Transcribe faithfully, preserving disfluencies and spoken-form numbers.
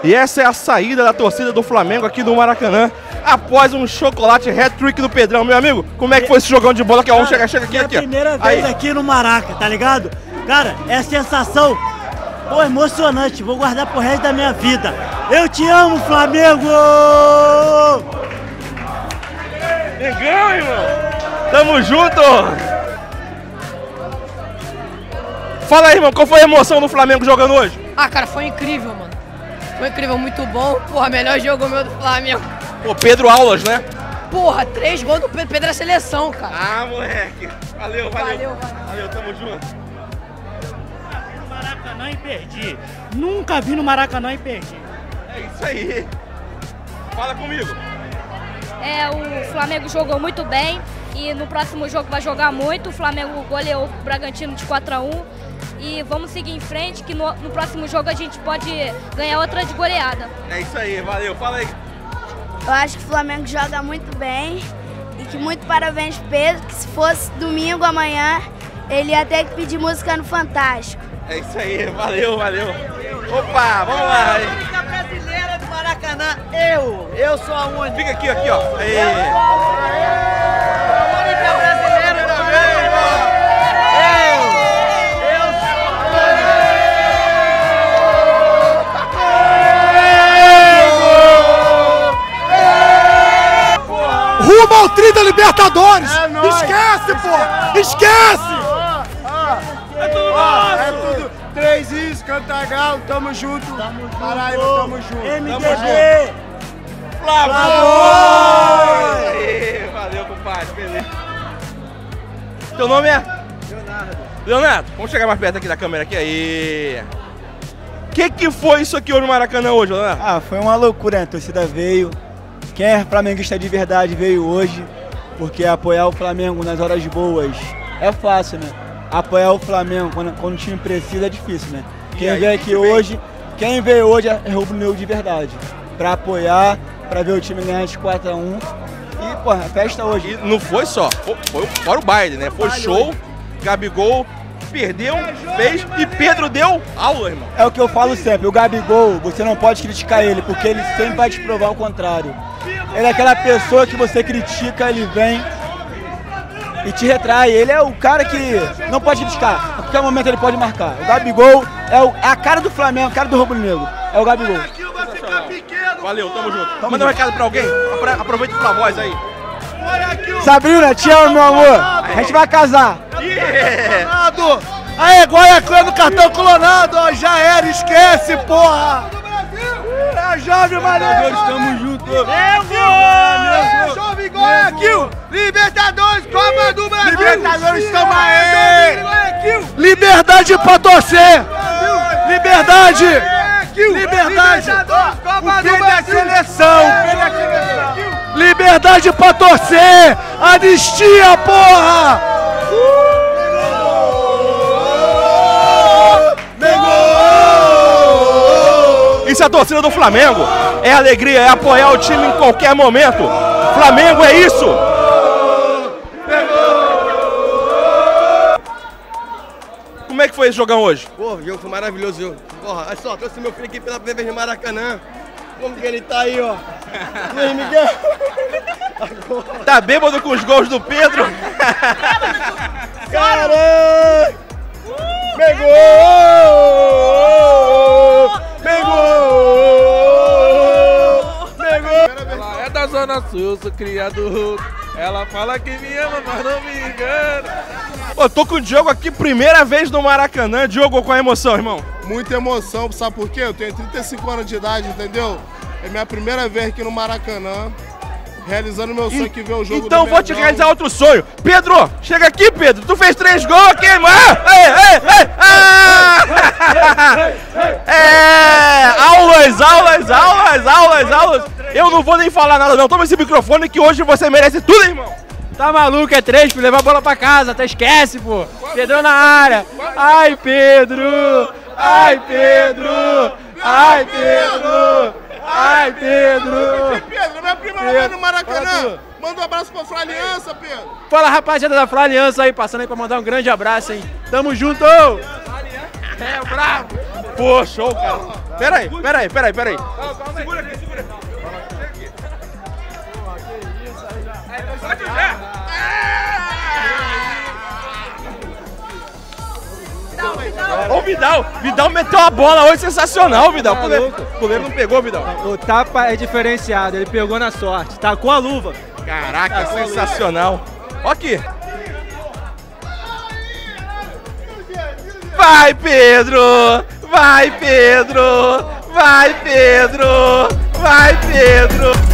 E essa é a saída da torcida do Flamengo aqui do Maracanã, após um chocolate hat-trick do Pedrão. Meu amigo, como é que foi esse jogão de bola? Que ó, chega, chega aqui, é a aqui. primeira vez aí. aqui no Maraca, tá ligado? Cara, é sensação, pô, emocionante. Vou guardar pro resto da minha vida. Eu te amo, Flamengo! Negão, irmão! Tamo junto! Fala aí, irmão, qual foi a emoção do Flamengo jogando hoje? Ah, cara, foi incrível, mano. Foi incrível, muito bom. Porra, melhor jogo meu do Flamengo. Pô, Pedro Aulas, né? Porra, três gols do Pedro, Pedro é seleção, cara. Ah, moleque. Valeu, valeu. Valeu, valeu. Valeu, tamo junto. No Maracanã e perdi. Nunca vi no Maracanã e perdi. É isso aí. Fala comigo. É, o Flamengo jogou muito bem e no próximo jogo vai jogar muito. O Flamengo goleou o Bragantino de quatro a um e vamos seguir em frente que no, no próximo jogo a gente pode ganhar outra de goleada. É isso aí, valeu. Fala aí. Eu acho que o Flamengo joga muito bem e que muito parabéns pro Pedro, que se fosse domingo amanhã, ele ia ter que pedir música no Fantástico. É isso aí, valeu, valeu. Opa, vamos lá. A única brasileira do Maracanã, eu. Eu sou a única. Fica aqui, aqui, ó. Aí. A única brasileira do Maracanã. Eu. Eu sou. Rumo ao tri da Libertadores. É nóis. Esquece, pô. Esquece. É tudo nosso! É tudo. Três is, Cantagal, tamo junto. Paraíba, tamo junto. M D B! Flamengo! Valeu, compadre, beleza. Teu nome é? Leonardo. Leonardo, vamos chegar mais perto aqui da câmera aqui. Aí. O que que foi isso aqui hoje no Maracanã hoje, Leonardo? Ah, foi uma loucura, né? A torcida veio. Quem é flamenguista de verdade veio hoje, porque apoiar o Flamengo nas horas boas é fácil, né? Apoiar o Flamengo quando, quando o time precisa é difícil, né? Quem veio aqui hoje, quem veio hoje é rubro-negro de verdade. Pra apoiar, pra ver o time ganhar de quatro a um. E, pô, a festa hoje. E não foi só, foi, foi fora o baile, né? Foi show, Gabigol perdeu, fez e Pedro deu aula, irmão. É o que eu falo sempre, o Gabigol, você não pode criticar ele, porque ele sempre vai te provar o contrário. Ele é aquela pessoa que você critica, ele vem e te retrai. Ele é o cara que não pode criticar, a qualquer momento ele pode marcar. O Gabigol é, o, é a cara do Flamengo, a cara do rubro-negro, é o Gabigol. Valeu, tamo junto. Tamo Manda um recado pra alguém, aproveita pra voz aí. Sabrina, te amo, meu amor. A gente vai casar. Yeah. Aê, Guaiacã no cartão clonado, ó, já era, esquece, porra! É a Jovem Maneiro! Tamo junto! Flamengo! Jovem Guayaquil! Libertadores, Copa do Brasil! Libertadores, tamo aí! Liberdade pra torcer! Liberdade! Liberdade! O fim da seleção! Liberdade pra torcer! Anistia, porra! Isso é a torcida do Flamengo. É alegria, é apoiar o time em qualquer momento. Flamengo é isso. Como é que foi esse jogão hoje? Pô, o jogo foi maravilhoso, viu? Porra, olha só, trouxe meu filho aqui pela primeira vez no Maracanã. Como que ele tá aí, ó? E aí, Miguel? Tá bêbado com os gols do Pedro? Caramba! Pegou! Pegou! Pegou! Ela é da Zona Sul, sou criado. Ela fala que me ama, mas não me engana. Pô, tô com o Diogo aqui, primeira vez no Maracanã. Diogo, qual a emoção, irmão? Muita emoção, sabe por quê? Eu tenho trinta e cinco anos de idade, entendeu? É minha primeira vez aqui no Maracanã, realizando meu sonho que ver o jogo. Então vou te realizar outro sonho. Pedro, chega aqui, Pedro. Tu fez três gols aqui, mano. Ei, ei, ei. Ah! É, aulas, aulas, aulas, aulas, aulas. Eu não vou nem falar nada não. Toma esse microfone que hoje você merece tudo, irmão. Tá maluco, é três, pra levar a bola pra casa, até esquece, pô. Pedrão na área. Ai, Pedro. Ai, Pedro. Ai, Pedro. Ai, Pedro. Pedro, minha prima vai no Maracanã. Manda um abraço pra Fla Aliança, Pedro. Fala, rapaziada da Fla Aliança aí, passando aí pra mandar um grande abraço, hein. Tamo junto. É, bravo. Pô, show, cara. Pera aí, pera aí, pera aí, pera aí. Segura aqui, segura aqui. Ô, Vidal, Vidal meteu a bola hoje, sensacional, Vidal. O goleiro, o goleiro não pegou, Vidal. O tapa é diferenciado, ele pegou na sorte. Tacou a luva. Caraca, sensacional. Ó aqui. Vai, Pedro! Vai, Pedro! Vai, Pedro! Vai, Pedro!